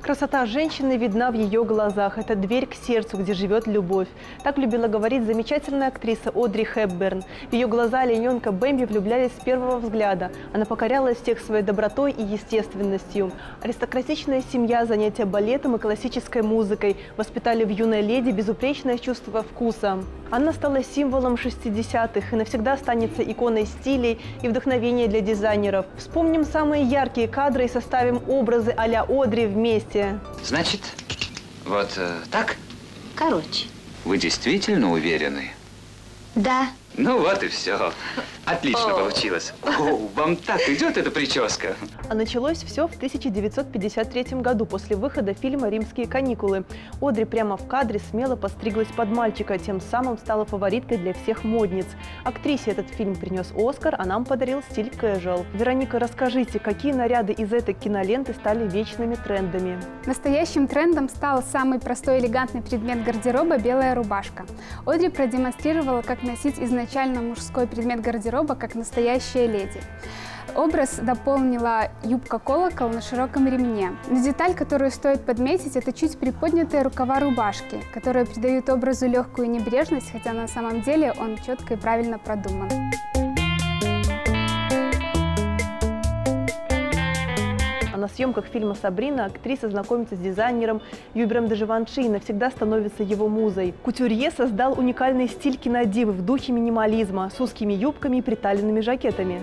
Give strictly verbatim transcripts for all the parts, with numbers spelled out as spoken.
Красота женщины видна в ее глазах. Это дверь к сердцу, где живет любовь. Так любила говорить замечательная актриса Одри Хепберн. В ее глаза олененка Бэмби влюблялись с первого взгляда. Она покоряла всех своей добротой и естественностью. Аристократичная семья, занятия балетом и классической музыкой воспитали в юной леди безупречное чувство вкуса. Она стала символом шестидесятых и навсегда останется иконой стилей и вдохновения для дизайнеров. Вспомним самые яркие кадры и составим образы а-ля Одри вместе. Значит, вот э, так? Короче. Вы действительно уверены? Да. Ну вот и все. Отлично О. получилось. О, вам так идет эта прическа. А началось все в тысяча девятьсот пятьдесят третьем году после выхода фильма «Римские каникулы». Одри прямо в кадре смело постриглась под мальчика, тем самым стала фавориткой для всех модниц. Актрисе этот фильм принес Оскар, а нам подарил стиль casual. Вероника, расскажите, какие наряды из этой киноленты стали вечными трендами? Настоящим трендом стал самый простой элегантный предмет гардероба – белая рубашка. Одри продемонстрировала, как носить изначально мужской предмет гардероба, как настоящая леди. Образ дополнила юбка-колокол на широком ремне. Но деталь, которую стоит подметить, это чуть приподнятые рукава рубашки, которые придают образу легкую небрежность, хотя на самом деле он четко и правильно продуман. На съемках фильма «Сабрина» актриса знакомится с дизайнером Юбером де Живанши и навсегда становится его музой. Кутюрье создал уникальный стиль кинодивы в духе минимализма с узкими юбками и приталенными жакетами.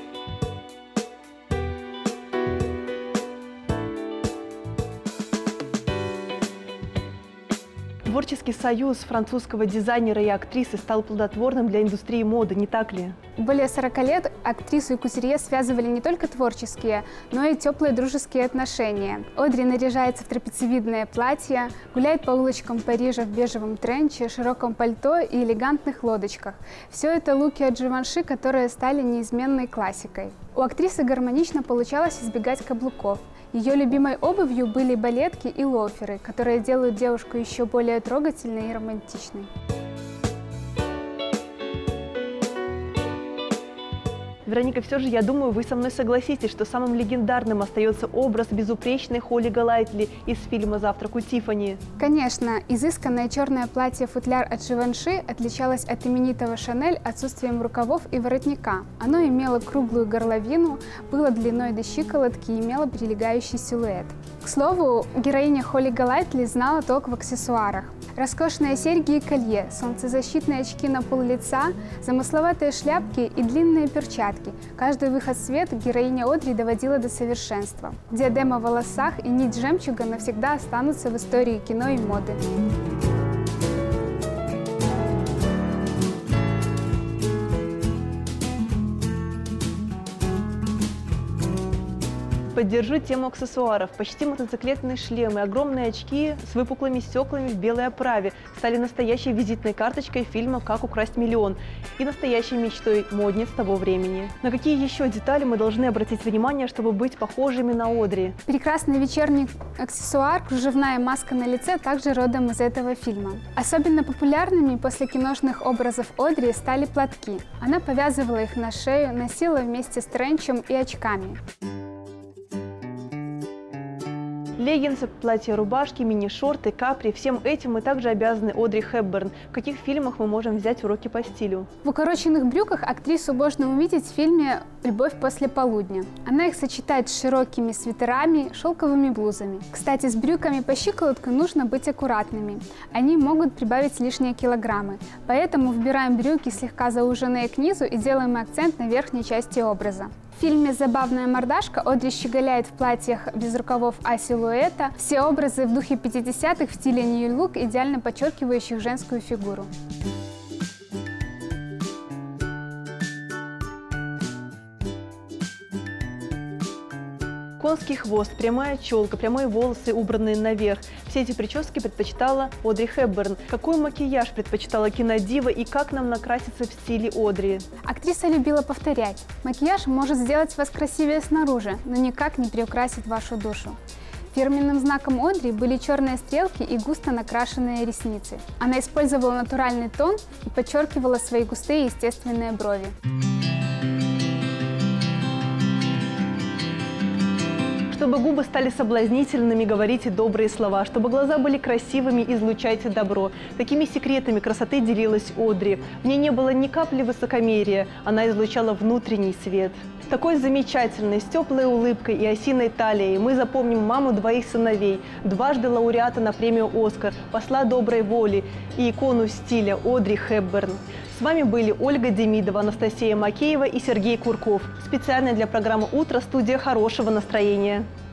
Творческий союз французского дизайнера и актрисы стал плодотворным для индустрии моды, не так ли? Более сорока лет актрису и кутюрье связывали не только творческие, но и теплые дружеские отношения. Одри наряжается в трапециевидное платье, гуляет по улочкам Парижа в бежевом тренче, широком пальто и элегантных лодочках. Все это луки от Живанши, которые стали неизменной классикой. У актрисы гармонично получалось избегать каблуков. Ее любимой обувью были балетки и лоферы, которые делают девушку еще более трогательной и романтичной. Вероника, все же, я думаю, вы со мной согласитесь, что самым легендарным остается образ безупречной Холли Голайтли из фильма «Завтрак у Тиффани». Конечно, изысканное черное платье-футляр от Живанши отличалось от именитого Шанель отсутствием рукавов и воротника. Оно имело круглую горловину, было длиной до щиколотки и имело прилегающий силуэт. К слову, героиня Холли Голайтли знала толк в аксессуарах. Роскошные серьги и колье, солнцезащитные очки на пол лица, замысловатые шляпки и длинные перчатки. Каждый выход в свет героиня Одри доводила до совершенства. Диадема в волосах и нить жемчуга навсегда останутся в истории кино и моды. Поддержу тему аксессуаров. Почти мотоциклетные шлемы, огромные очки с выпуклыми стеклами в белой оправе стали настоящей визитной карточкой фильма «Как украсть миллион» и настоящей мечтой модниц того времени. На какие еще детали мы должны обратить внимание, чтобы быть похожими на Одри? Прекрасный вечерний аксессуар, кружевная маска на лице также родом из этого фильма. Особенно популярными после киношных образов Одри стали платки. Она повязывала их на шею, носила вместе с тренчем и очками. Леггинсы, платья, рубашки, мини-шорты, капри – всем этим мы также обязаны Одри Хепберн. В каких фильмах мы можем взять уроки по стилю? В укороченных брюках актрису можно увидеть в фильме «Любовь после полудня». Она их сочетает с широкими свитерами, шелковыми блузами. Кстати, с брюками по щиколотку нужно быть аккуратными. Они могут прибавить лишние килограммы. Поэтому выбираем брюки слегка зауженные к низу и делаем акцент на верхней части образа. В фильме «Забавная мордашка» Одри щеголяет в платьях без рукавов А-силуэта. Все образы в духе пятидесятых в стиле нью-лук, идеально подчеркивающих женскую фигуру. Конский хвост, прямая челка, прямые волосы, убранные наверх. Все эти прически предпочитала Одри Хепберн. Какой макияж предпочитала кинодива и как нам накраситься в стиле Одри? Актриса любила повторять. Макияж может сделать вас красивее снаружи, но никак не приукрасит вашу душу. Фирменным знаком Одри были черные стрелки и густо накрашенные ресницы. Она использовала натуральный тон и подчеркивала свои густые естественные брови. Что Чтобы губы стали соблазнительными, говорите добрые слова. Чтобы глаза были красивыми, излучайте добро. Такими секретами красоты делилась Одри. В ней не было ни капли высокомерия, она излучала внутренний свет. Такой замечательной, с теплой улыбкой и осиной талией мы запомним маму двоих сыновей, дважды лауреата на премию «Оскар», посла доброй воли и икону стиля Одри Хепберн. С вами были Ольга Демидова, Анастасия Макеева и Сергей Курков. Специально для программы «Утро» студия хорошего настроения.